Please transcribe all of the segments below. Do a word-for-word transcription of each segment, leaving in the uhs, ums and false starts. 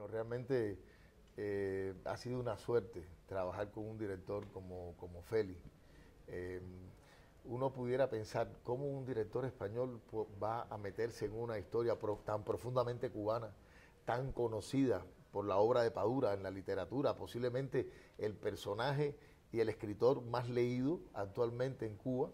Bueno, realmente eh, ha sido una suerte trabajar con un director como, como Félix. Eh, uno pudiera pensar cómo un director español va a meterse en una historia pro, tan profundamente cubana, tan conocida por la obra de Padura en la literatura, posiblemente el personaje y el escritor más leído actualmente en Cuba,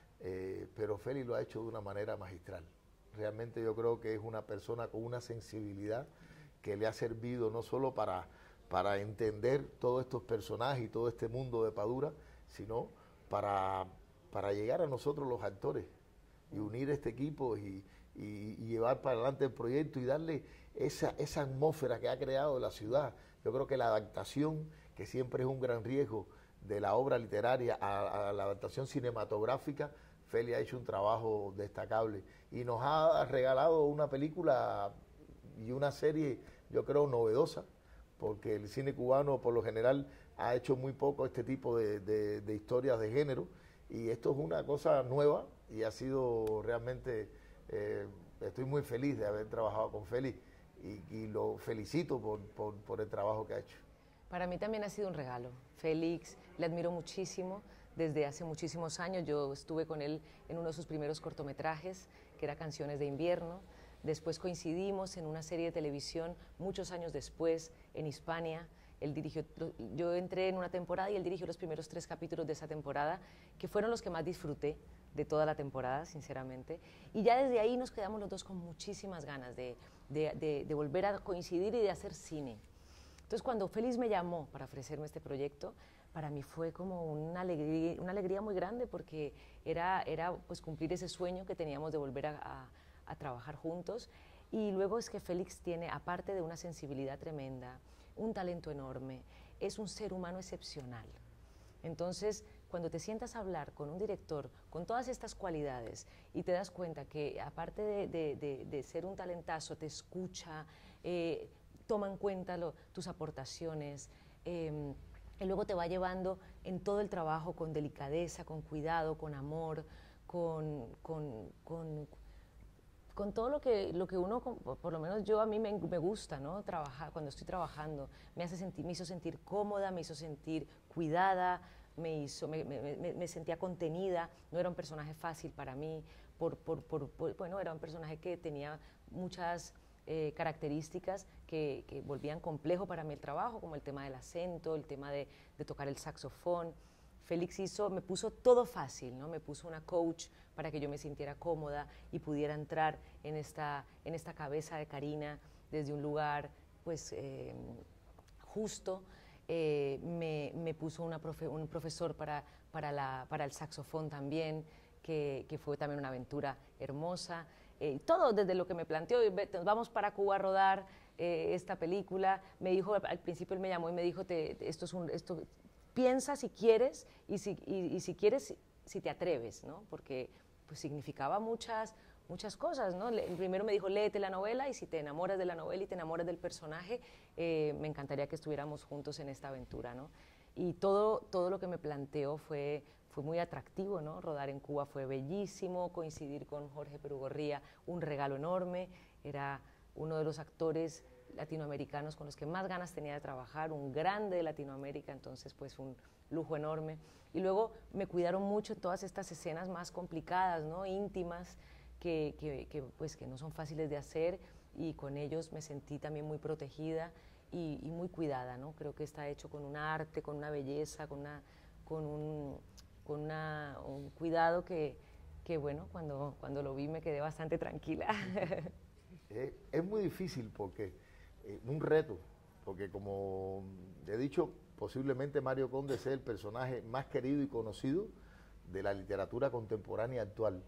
eh, pero Félix lo ha hecho de una manera magistral. Realmente yo creo que es una persona con una sensibilidad que le ha servido no solo para, para entender todos estos personajes y todo este mundo de Padura, sino para, para llegar a nosotros los actores y unir este equipo y, y, y llevar para adelante el proyecto y darle esa, esa atmósfera que ha creado la ciudad. Yo creo que la adaptación, que siempre es un gran riesgo de la obra literaria a, a la adaptación cinematográfica, Félix ha hecho un trabajo destacable y nos ha regalado una película y una serie, yo creo, novedosa, porque el cine cubano por lo general ha hecho muy poco este tipo de, de, de historias de género, y esto es una cosa nueva y ha sido realmente, eh, estoy muy feliz de haber trabajado con Félix y, y lo felicito por, por, por el trabajo que ha hecho. Para mí también ha sido un regalo. Félix, le admiro muchísimo desde hace muchísimos años. Yo estuve con él en uno de sus primeros cortometrajes, que era Canciones de Invierno. Después coincidimos en una serie de televisión muchos años después en Hispania. Él dirigió, yo entré en una temporada y él dirigió los primeros tres capítulos de esa temporada, que fueron los que más disfruté de toda la temporada, sinceramente. Y ya desde ahí nos quedamos los dos con muchísimas ganas de, de, de, de volver a coincidir y de hacer cine. Entonces, cuando Félix me llamó para ofrecerme este proyecto, para mí fue como una alegría, una alegría muy grande, porque era, era pues, cumplir ese sueño que teníamos de volver a, a, a trabajar juntos. Y luego es que Félix tiene, aparte de una sensibilidad tremenda, un talento enorme, es un ser humano excepcional. Entonces, cuando te sientas a hablar con un director con todas estas cualidades y te das cuenta que, aparte de, de, de, de ser un talentazo, te escucha, eh, toma en cuenta lo, tus aportaciones, eh, y luego te va llevando en todo el trabajo con delicadeza, con cuidado, con amor, con, con, con, con todo lo que, lo que uno, por lo menos yo, a mí me, me gusta, ¿no? Trabajar, cuando estoy trabajando, me, hace sentir, me hizo sentir cómoda, me hizo sentir cuidada, me, hizo, me, me, me, me sentía contenida. No era un personaje fácil para mí, por, por, por, por, bueno, era un personaje que tenía muchas Eh, características que, que volvían complejo para mí el trabajo, como el tema del acento, el tema de, de tocar el saxofón. Félix hizo, me puso todo fácil, ¿no? Me puso una coach para que yo me sintiera cómoda y pudiera entrar en esta, en esta cabeza de Karina desde un lugar pues, eh, justo. Eh, me, me puso una profe, un profesor para, para, la, para el saxofón también, que, que fue también una aventura hermosa. Eh, todo desde lo que me planteó, nos vamos para Cuba a rodar eh, esta película. Me dijo, al principio él me llamó y me dijo, te, esto es un, esto, piensa si quieres y si, y, y si quieres, si te atreves, ¿no? Porque pues, significaba muchas, muchas cosas, ¿no? Le, primero me dijo, léete la novela y si te enamoras de la novela y te enamoras del personaje, eh, me encantaría que estuviéramos juntos en esta aventura, ¿no? Y todo, todo lo que me planteó fue, fue muy atractivo, ¿no? Rodar en Cuba fue bellísimo, coincidir con Jorge Perugorría, un regalo enorme, era uno de los actores latinoamericanos con los que más ganas tenía de trabajar, un grande de Latinoamérica, entonces pues un lujo enorme. Y luego me cuidaron mucho en todas estas escenas más complicadas, ¿no? Íntimas, que, que, que, pues, que no son fáciles de hacer, y con ellos me sentí también muy protegida y, y muy cuidada, ¿no? Creo que está hecho con un arte, con una belleza, con, una, con, un, con una, un cuidado que, que bueno, cuando, cuando lo vi me quedé bastante tranquila. Eh, es muy difícil porque, eh, un reto, porque como he dicho, posiblemente Mario Conde sea el personaje más querido y conocido de la literatura contemporánea actual.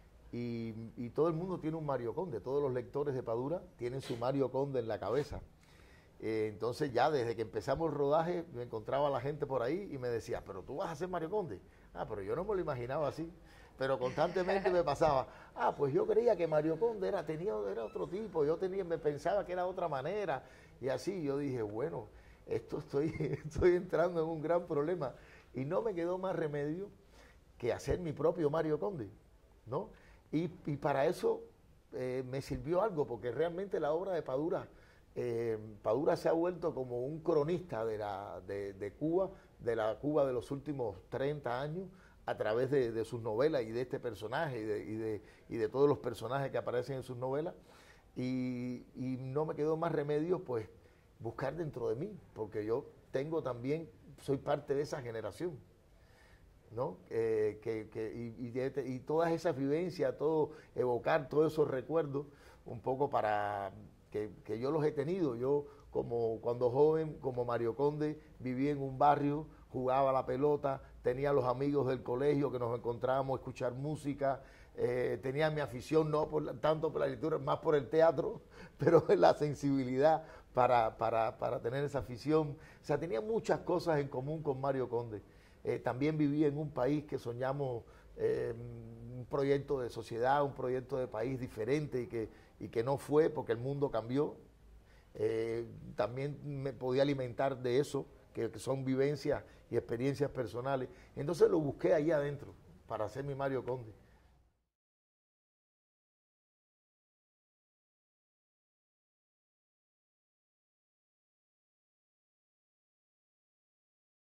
Y, y todo el mundo tiene un Mario Conde, todos los lectores de Padura tienen su Mario Conde en la cabeza. Eh, entonces ya desde que empezamos el rodaje me encontraba la gente por ahí y me decía, pero tú vas a ser Mario Conde. Ah, pero yo no me lo imaginaba así. Pero constantemente me pasaba, ah, pues yo creía que Mario Conde era, tenía, era otro tipo, yo tenía, me pensaba que era de otra manera. Y así yo dije, bueno, esto estoy, estoy entrando en un gran problema. Y no me quedó más remedio que hacer mi propio Mario Conde, ¿no? Y, y para eso eh, me sirvió algo, porque realmente la obra de Padura eh, Padura se ha vuelto como un cronista de, la, de, de Cuba, de la Cuba de los últimos treinta años, a través de, de sus novelas y de este personaje y de, y, de, y de todos los personajes que aparecen en sus novelas. Y, y no me quedó más remedio, pues, buscar dentro de mí, porque yo tengo también, soy parte de esa generación, ¿no? Eh, que, que, y, y, de, y todas esas vivencias, todo, evocar todos esos recuerdos, un poco para que, que yo los he tenido. Yo, como cuando joven, como Mario Conde, viví en un barrio, jugaba la pelota, tenía los amigos del colegio que nos encontrábamos a escuchar música, eh, tenía mi afición, no por, tanto por la lectura, más por el teatro, pero la sensibilidad para, para, para tener esa afición. O sea, tenía muchas cosas en común con Mario Conde. Eh, también viví en un país que soñamos eh, un proyecto de sociedad, un proyecto de país diferente y que, y que no fue porque el mundo cambió. Eh, también me podía alimentar de eso, que, que son vivencias y experiencias personales. Entonces lo busqué ahí adentro para hacer mi Mario Conde.